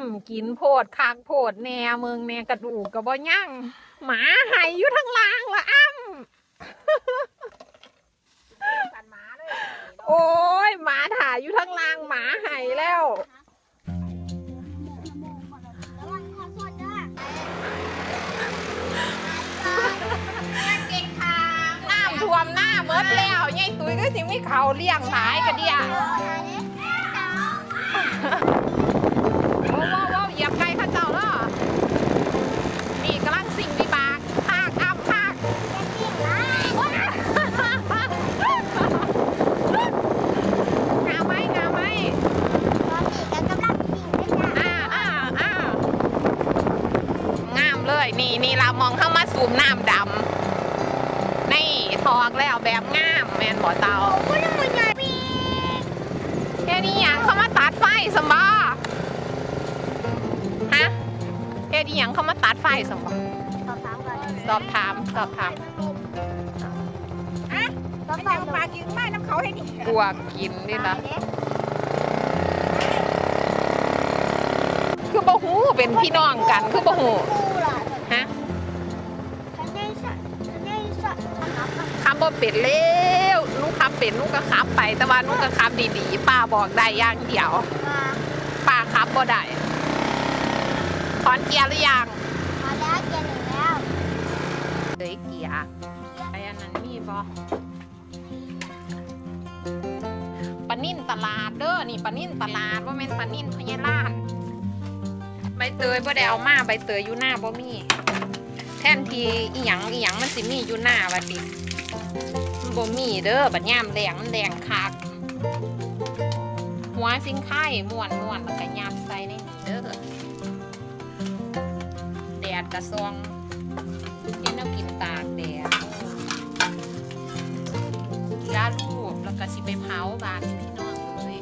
ำกินโพดคักโพดแหน่เมืองแหน่กระดูกกระบ่ยั่งหมาหายอยู่ทั้งล่างละโอ้ยหมาถ่ายอยู่ทั้งล่างหมาหายแล้วน้ำท่วมหน้าเมิดแล้วยายตุ้ยก็สิมีเขาเลี้ยงหลายกระเดียว้าวเหยียบไก่ข้าเจ้าเนาะนี่กำลังสิ่งดีบากภาคอัพภาคงาไหมงาไหมงามเลยนี่เรามองเข้ามาสูมน้ำดำนี่ทอกแล้วแบบงามแมนบ่เตาแค่นี้ยังเข้ามาตัดไฟสมบ่ฮะแค่นี้ยังเข้ามาตัดไฟสมบ่สอบถามต้องเอาปลากินไม้น้ำเขาให้ดิกลัวกินดิล่ะคือบ่หูเป็นพี่น้องกันคือบ่หูฮะขับบ่เป็ดเร็วลูกขับเป็ดลูกก็ขับไปแต่ว่าลูกก็ขับดีๆป้าบอกได้อย่างเดียวป้าขับบ่ได้ถอนเกียร์หรือยังถอนแล้วเกียร์หนึ่งแล้วเลยเกียร์ไอ้อันนั้นมีบ่ปลานิ่นตลาดเด้อนี่ปลานิ่นตลาดว่าแม่นปลานิ่นพญาลาดใบเตยบ่ได้เอามาใบเตยอยู่หน้าบ่มีแทนที่อีหยังมันสิมีอยู่หน้าว่าติมันบ่มีเด้อบัดยามแดงมันแดงคักหัวสิงไข่ม้วนแล้วก็ยัดใส่ในนี้เด้อแดดกระซองนี่น้ำกินตากแดดยาลูกแล้วก็สิไปเผาบ้านพี่น้องเลย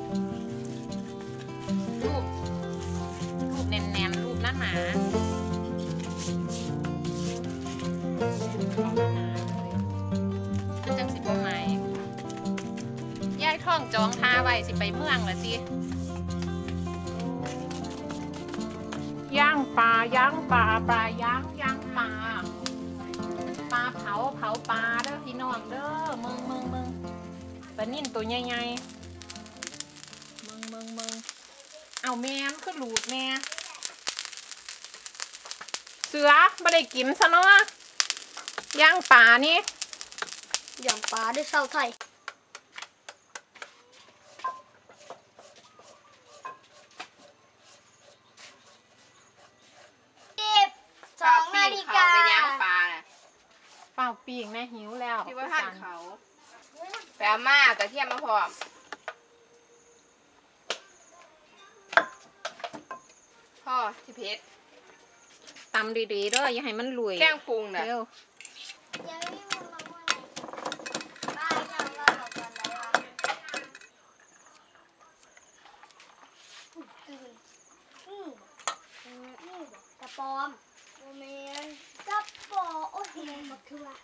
รูปแน่นๆรูปหนามันจังสิบ่ไหมยายท่องจองทาไว้สิไปเมืองละสิย่างปลาปลาย่างปลาปลาเผาปลาเด้อพี่น้องเด้อมึงปลานิ่นตัวใหญ่ๆมึงเอาแม่มคือหลูดแม่เสือไม่ได้กินซะเนาะย่างปลานี่ย่างปลาด้วยเสาไทย2 นาฬิกาไปย่างปลาเปล่าปีกนะหิวแล้วที่ว่าท่านเขาไปเอามากระเทียมมาพร้อมพ่อที่เพชรตำดีๆด้วยอย่าให้มันลุยแกงปรุงนะเร็วกระปอมโมเมนกระปอโอ้ยมาคือว่า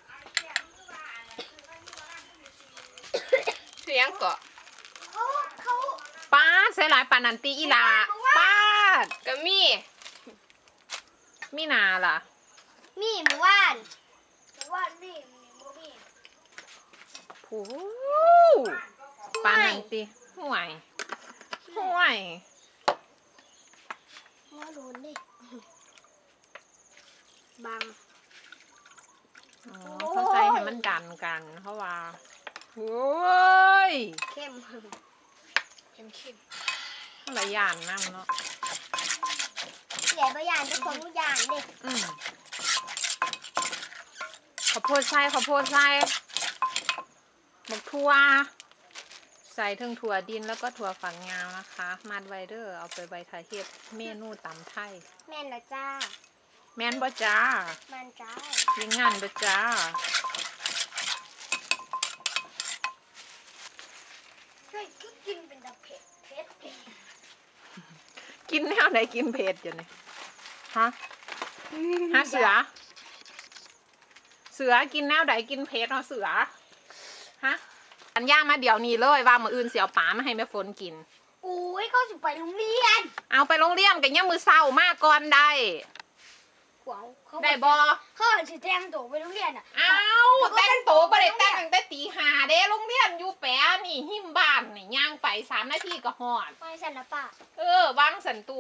เสียงเกาะเขาป้าใส่หลายปานันตีอีลาป้าก็มีนาล่ะมีหมู่บ้านมีผู้ปานันตีห่วยมาโดนดิบังเขาใส่ให้มันดันกันเพราะว่าโอ้ยเข้มหลายอย่างนั่งเนาะใหญ่บางอย่างจะของทุกอย่างดิข้าวโพดไส้หมกถั่วใส่ทั้งถั่วดินแล้วก็ถั่วฝักยาวนะคะมัดไวเดอร์เอาไปใบทาเฮ็ดเมนูตำไทยแม่นละจ้าแม่นบ่จ้าแม่นจ้ายิงงานบ่จ้ากินเป็นตะเผ็ดกินแนวไหนกินเผ็ดอยู่เนี่ยฮะเสือกินแนวไหนกินเผ็ดเนาะเสือฮะอันย่ามาเดี๋ยวนี้เลยว่ามื้ออื่นเสียวป๋ามาให้แม่ฝนกินอุ้ยเขาสิไปโรงเรียนเอาไปโรงเรียนกันยังมือเศร้ามากก่อนได้เขาได้บอเขาสิแต่งตัวไปโรงเรียนอ่ะเอาแต่งโตวบ่ได้แต่งตั้งแต่ตีห้าเด้โรงเรียนอยู่แปะนี่หิมบ้านนี่ย่างไป3 นาทีก็ฮอดไม่ใช่ละป่ะวางสันตัว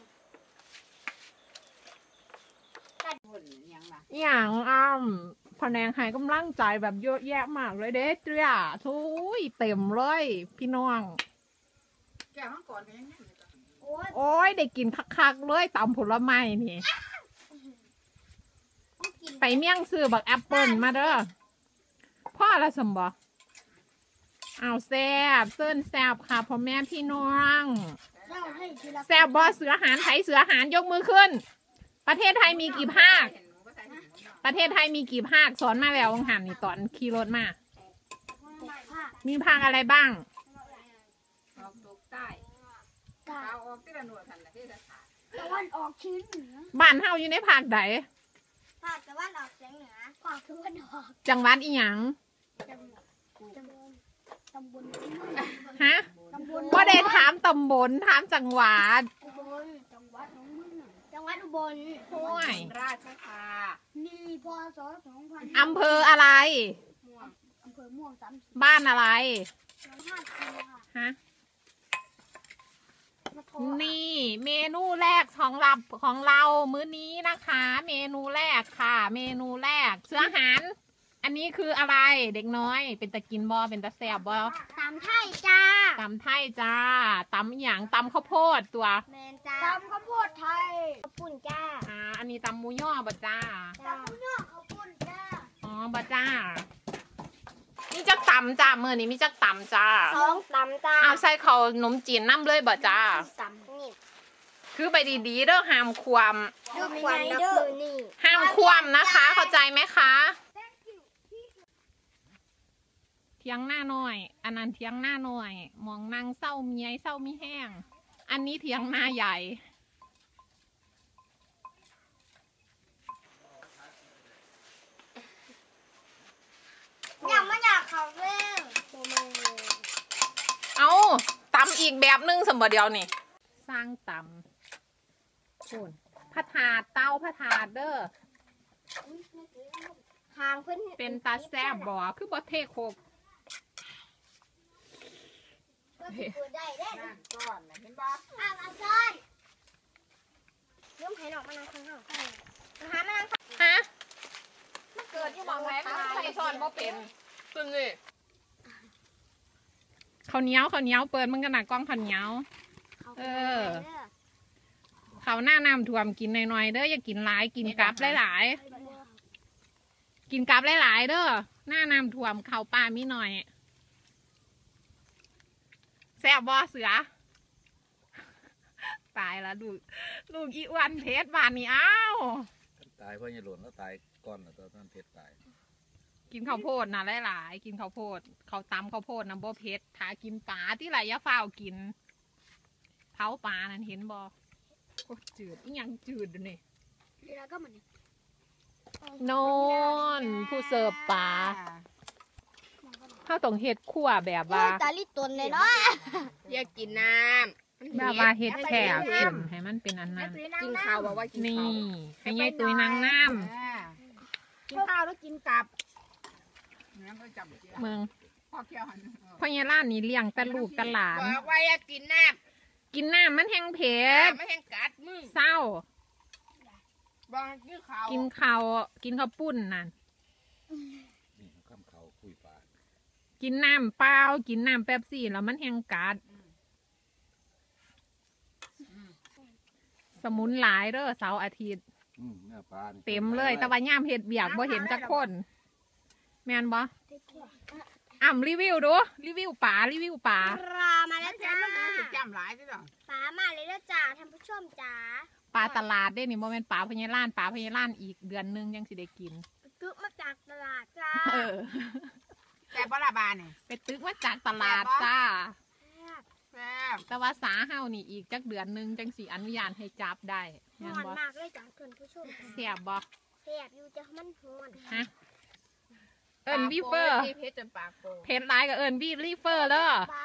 อย่างแผนงให้กำลังใจแบบเยอะแยะมากเลยเด้เจ้าทุยเต็มเลยพี่น้องแก้วข้างก่อนก็ยังไงโอ้ยโอ้ยได้กินคักๆเลยตำผลไม้นี่ต้องกินไปเมี่ยงซื้อบักแอปเปิลมาเด้อพ่อละสมบเอาแซบเส้นแซบค่ะพ่อแม่พี่น้องเล่าให้ทีละแซบบอเสือหารไทยเสือหารยกมือขึ้น ประเทศไทยมีกี่ภาค ประเทศไทยมีกี่ภาคสอนมาแล้ววังหันนี่ตอนขี่รถมาผ้ามีภาคอะไรบ้างออกตกใต้ตาเอาออกที่ละหน่วยทันละที่ละขาดตะวันออกเฉียงเหนือบ้านเฮาอยู่ในภาคใดภาคตะวันออกเฉียงเหนือภาคตะวันออกจังหวัดอีหยังตำบลฮะตำบลว่าได้ถามตำบลถามจังหวัดอุบลจังหวัดหนองมึงจังหวัดอุบลห้วยราชคามีพศ2000 อำเภออะไรม่วงอำเภอม่วง30 บ้านอะไร 5ปีค่ะฮะมาโทรนี่เมนูแรกของเรามื้อนี้นะคะ เมนูแรกค่ะ เมนูแรกเสื้ออาหาร อันนี้คืออะไรเด็กน้อย เป็นตะกินบอเป็นตะแซบบอตามไทยจ้าตำไทยจ้าตำอหย่างตำข้าวโพดตัวแมนจ้าตำข้าวโพดไทยข้าวปุ้นจ้าอันนี้ตำหมูย่อบะจ้าตำข้าวเหนียวข้าวปุ้นจ้าอ๋อบะจ้ามีจักตำจ้ามื้อนี้มีจักตำจ้า 2ตำจ้าเอาใส่ข้าวหนมจีนน้ำเลยบะจ้าตำนี่คือไปดีๆเด้อห้ามความดูควันเด้อนี่ห้ามความนะคะ เข้าใจไหมคะเทียงหน้าหน่อย อันนั้นเทียงหน้าหน่อย มองนางเศร้าเมียเศร้ามีแห้ง อันนี้เทียงหน้าใหญ่อยากเขาเร่งเอาตำอีกแบบนึงสมบัติเดียวนี่ สร้างตำคุณพระถาดเต้าพระถาดเด้อทางเพื่อนเป็นตาแซบบ่คือบอเทโคกก็สิเปิดได้เด้นั่นก้อนนะเห็นบ่อาจารย์ยืมให้น้องมานั่งข้างนอกนะคะมานั่งฮะเกิดที่บอกว่าใส่ช้อนบ่เป็นซึ่งนี่ข้าวเหนียวเปิดมึงกันหนักกล้องข้าวเหนียว เขาวหน้าน้ำท่วมกินหน่อยๆเด้ออย่ากินหลายกินกับหลายๆกินกับหลายๆเด้อหน้าน้ำท่วมเขาวปลามีหน่อยแซ่บบ่เสือ ตายละลูกอีอ้วนเพชรบานนี่อ้าวตายเพราะยายหล่นแล้วตายก่อนแล้วตอนนั้นเพชรตายกินข้าวโพดนะหลายๆกินข้าวโพดข้าวตำข้าวโพดนะบ่เผ็ดถ้ากินปลาที่ไรอย่าฝ้าวกินเผาปลานั่นเห็นบ่โคตรจืดอีหยังจืดนี่แล้วก็มันนอนผู้เสิร์ฟปลาถ้าต้องเฮ็ดคั่วแบบว่าตาลิตนเลยเนาะอยากกินน้ำแบบว่าเฮ็ดแฉบขึ้นให้มันเป็นอันนั้นกินข้าวบอกว่ากินนี่ข้าวให้ยายตุยนางน้กินข้าวแล้วกินกลับน้ำก็จับำเมืองพ่อเคี้ยวหันพ่อยายล้านนี่เลี้ยงแต่ลูกแต่หลานบอกว่าอยากกินน้กินน้ำมันแห้งเผ็ำดไม่ให้กัดมึงเศร้าบอกให้กินข้าวกินข้าวปุ้นนั่นนี่ข้ามเขาคุยปลากินน้ำเปล่ากินน้ำเป๊ปซี่แล้วมันแห้งกัด สมุนหลายเด้อเสาร์อาทิตย์เนื้อปลานี่เต็มเลย แต่ว่าย่ามเห็ดเบียกบ่เห็นจักคน แม่นบ่รีวิวดูรีวิวป่ารีวิวป่าปลามาแล้วจ้าจำหลายที่หรอปลามาเลยแล้วจ้าท่านผู้ชมจ้าปลาตลาดเด้นี่บ่แม่นปลาพญาล้านปลาพญาล้านอีกเดือนนึงยังสิได้กินกึกมาจากตลาดจ้าแต่บลาบาเนี่ยไปตึกมาจากตลาดจ้าแซ่บแต่ว่าสาเฮานี่อีกจักเดือนนึงจังสิอนุญาตให้จับได้หแม่นอนบ่มากเลยจ้าท่านผู้ชมเสียบบ่แซ่บอยู่จ้ามันหอนฮะเอิ้นวีเฟอร์เพชรจนปากโปเพชรหลายก็เอิ้นวีรีเฟอร์เด้อปลา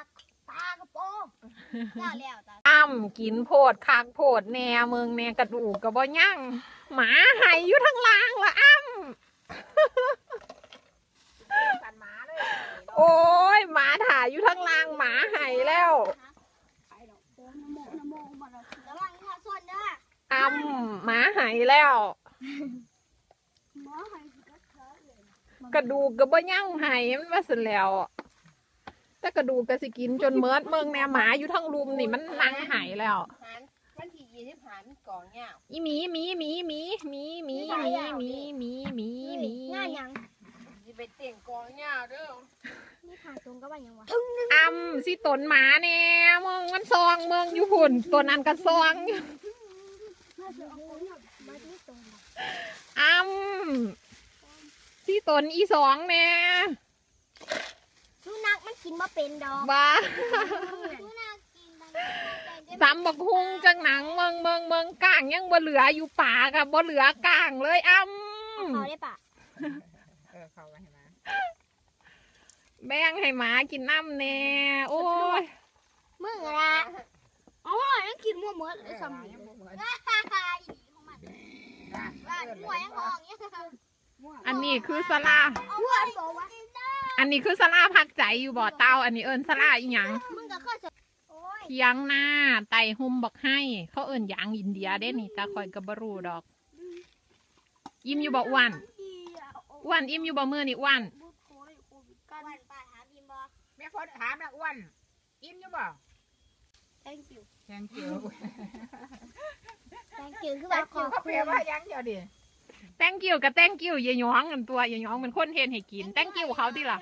ตากระโปรงแล้วตาอ้ำกินโพดคักโพดแหน่เมืองแหน่กระดูกกระบ่ยั่งหมาหายอยู่ทั้งล่างละอ้ำกันหมาเลยโอ้ยหมาถ่ายอยู่ทั้งล่างหมาหายแล้วไปดอกน้ำโมมาแล้วระวังหัวส่วนเด้ออ้ำหมาหายแล้วหมอให้สิกระเทยเลยกระดูกกระบ่ยั่งหายมันว่าสิแล้วแต่กระดูกก็สิกินจนเมิดเมืองแหน่หมาอยู่ทั้งรุมนี่มันนั่งหายแล้ววันที่25มีกล่องเนี่ยอีหมีหมีหมีหมีหมีหมีหมีหมีหมีหมีหมีงานยังสิไปเต่งกล่องเนี่ยเด้อนี่ขาตรงก็ว่ายังวะอ้ำสิตนหมาเนี่ยมึงมันซองเมืองอยู่หุ่นตัวนั้นก็ซองอยู่มาเจอเอาคนมาที่ตรงอ้ำสิตนอีสองเนี่ยสุนัขมันกินมาเป็นดอกบ้าสุนัขกินซ้ำบักฮุงจังหนังเมืองก้างยังบ่เหลืออยู่ป่ากับบ่เหลือก้างเลยอ้ำเขาได้ปะเข้าไปให้มาแบ่งให้หมากินน้ำแน่โอ้ยมึงละเอาหน่อยยังกินมั่วเมิดเลยซ้ำยังบ่เหมือนอีของมันว่าหัวยังห้องเนี่ยอันนี้คือสลาหัวบอกว่าอันนี้คือสลาพักใจอยู่บ่อเตาอันนี้เอิญสลาอีหยังมึงก็เคยโอ้ยเทียงหน้าไต่หุมบักให้ เขาเอิญยางอินเดียเด้นี่ตาคอยกับบรูดอก อิ่มอยู่บ่อ้วนอ้วนอิ่มอยู่บ่มือนี่อ้วนกันป้าถามบิมบอแม่พอถามนะอ้วนอิ่มอยู่บ่ thank you thank you thank you คือแต่ว่าขคิอวบเขาคุเปรียณบว่ายังเดียวดิ thank you กับ thank you อย่าหยองกันตัวอย่าหยองเป็นคนเฮ็ดให้กิน thank you เขาติล่ะ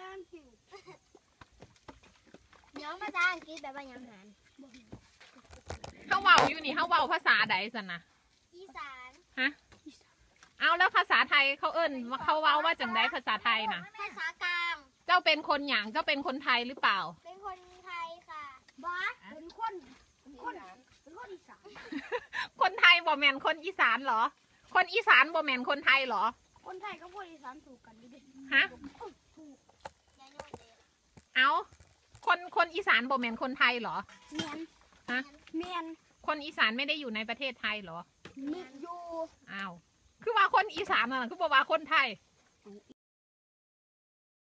เดี๋ยวมาจ้าอังกฤษแบบว่ายังหันเฮาเว้าอยู่นี่เฮาเว้าภาษาใดซั่นน่ะอีสานเอาแล้วภาษาไทยเขาเอิ้นว่าเขาเว้าว่าจังไดภาษาไทยน่ะภาษากลางเจ้าเป็นคนหยังเจ้าเป็นคนไทยหรือเปล่าเป็นคนไทยค่ะบอสเป็นคนอีสานคนไทยบ่แม่นคนอีสานเหรอ คนอีสานบ่แม่นคนไทยเหรอคนไทยกับคนอีสานถูกกันดิฮะยายโนเดเอาคนอีสานบ่แม่นคนไทยเหรอเมียนฮะเมียนคนอีสานไม่ได้อยู่ในประเทศไทยเหรอมีอยู่อ้าว คือว่าคนอีสานน่ะคือบอกว่าคนไทย